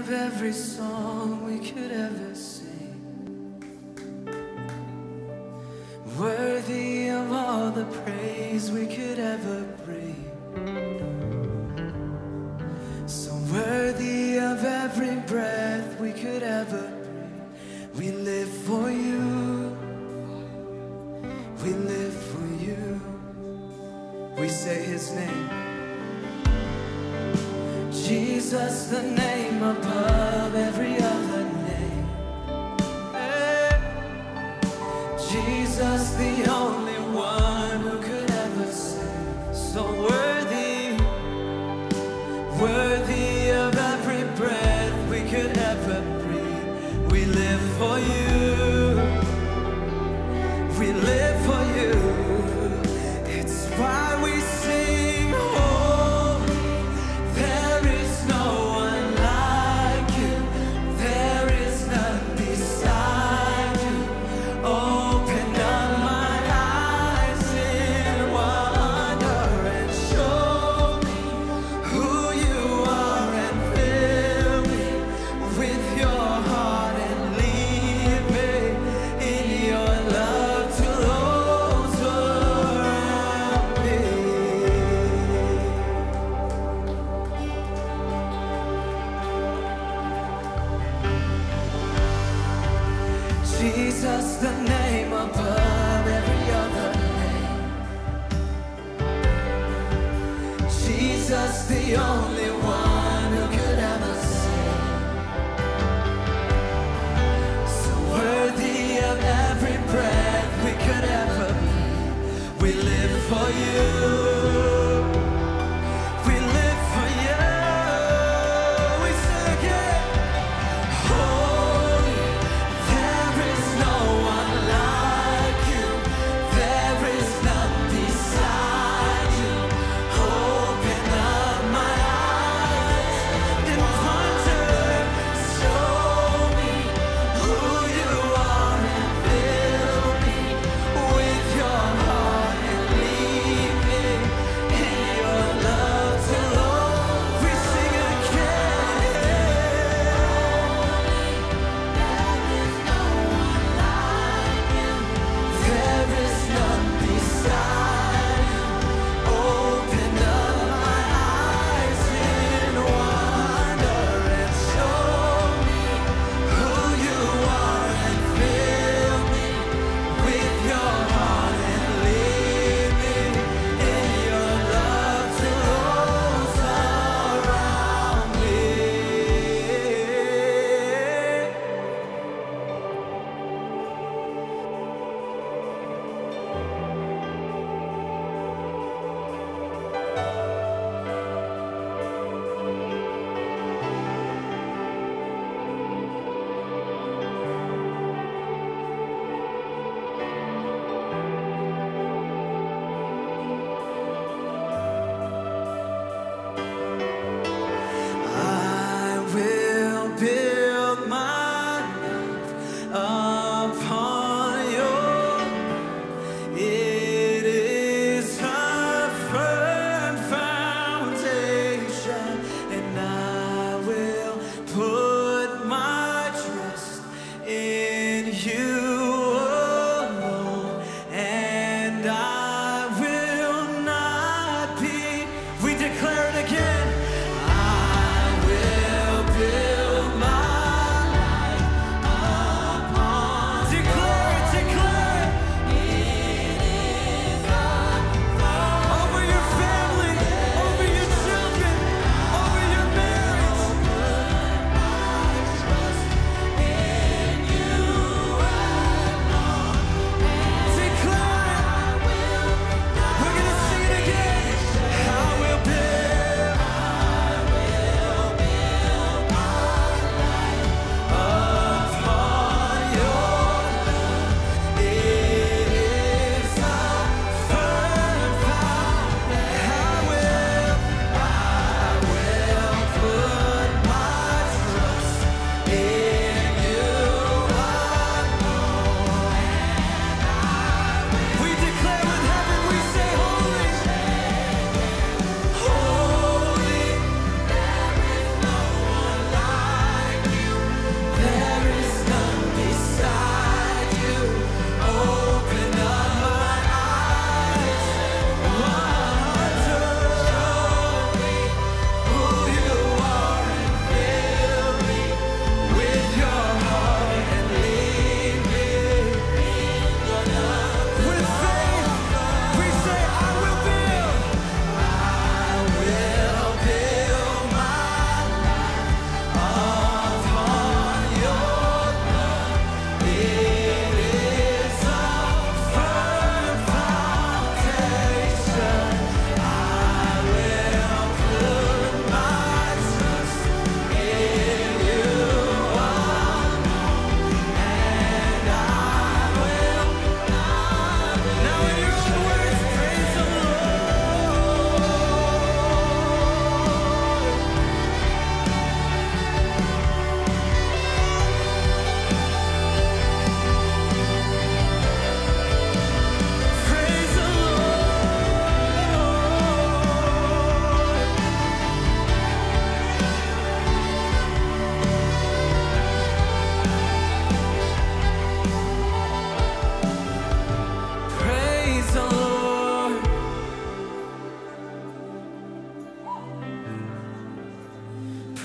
of every song we could ever sing, worthy of all the praise we could ever bring, so worthy of every breath we could ever breathe. We live for you, we live for you. We say his name, Jesus, the name above every other name. Hey. Jesus, the only one who could ever save. So worthy, worthy of every breath we could ever breathe. We live for you, we live for you. It's why we sing, holy, there is no one like you, there is none beside you. Open up my eyes in wonder and show me who you are, and fill me with your heart and lead me in your love to those around me. Jesus, the name above every other name. Jesus, the only one who could ever save. So worthy of every breath we could ever breathe. We live for you, we live for you. We sing again, holy, there is no one like you, there is none beside you. Open up my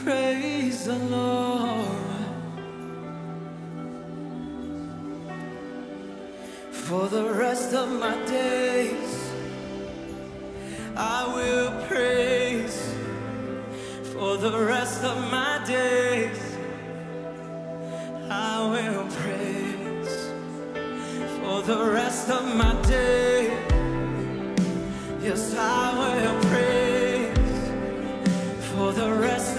praise the Lord. For the rest of my days, I will praise. For the rest of my days, I will praise. For the rest of my days, yes, I will praise. For the rest